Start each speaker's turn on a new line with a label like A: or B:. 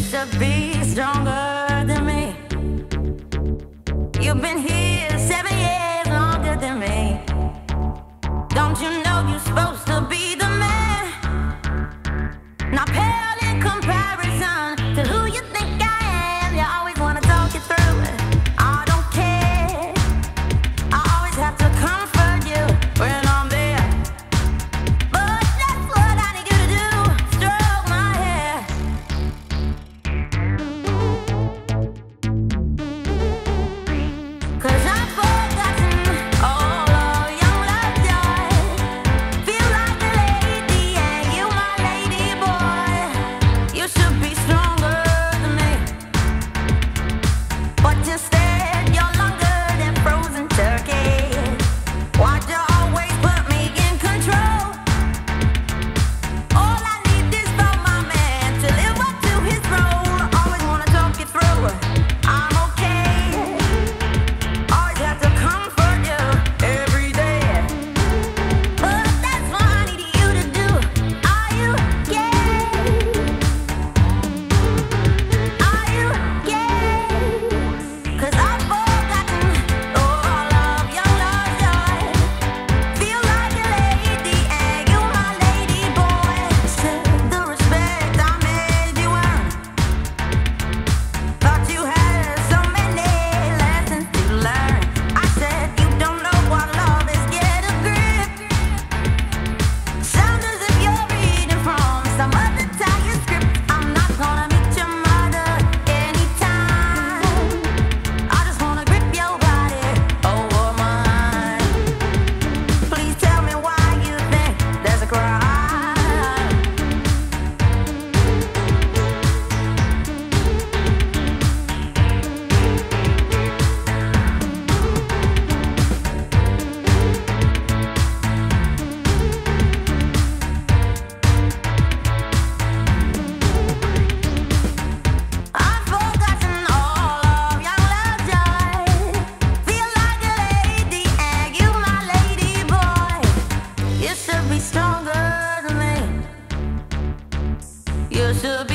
A: should be stronger than me. You've been here 7 years longer than me. Don't you know you're supposed to be the man? Not pale in comparison to who you think I am. You always wanna talk it through. I don't care. I always have to comfort you when I'm there. But that's what I need you to do. Stroke my hair. 'Cause I've forgotten all of young love joy. Feel like a lady, and you my lady boy. You should be stronger than me, but instead you're longer than frozen turkey. Why'd you always put me in control? All I need is for my man to live up to his role. Always wanna talk it through. I'm okay. Always have to comfort you every day. But that's what I need you to do. Are you gay? Are you gay? 'Cause I've forgotten all of young love joy. Feel like a lady, and you my lady boy. Said the respect I made you earn. Thought you had so many lessons to learn. I said you don't know what love is. Get a grip. Sounds as if you're reading from some other tiger script. I'm not gonna meet your mother anytime. I just wanna grip your body over mine. Please tell me why you think there's a crime. I've forgotten all of young love joy. Feel like a lady, and you my lady boy. You should be stronger than me. You should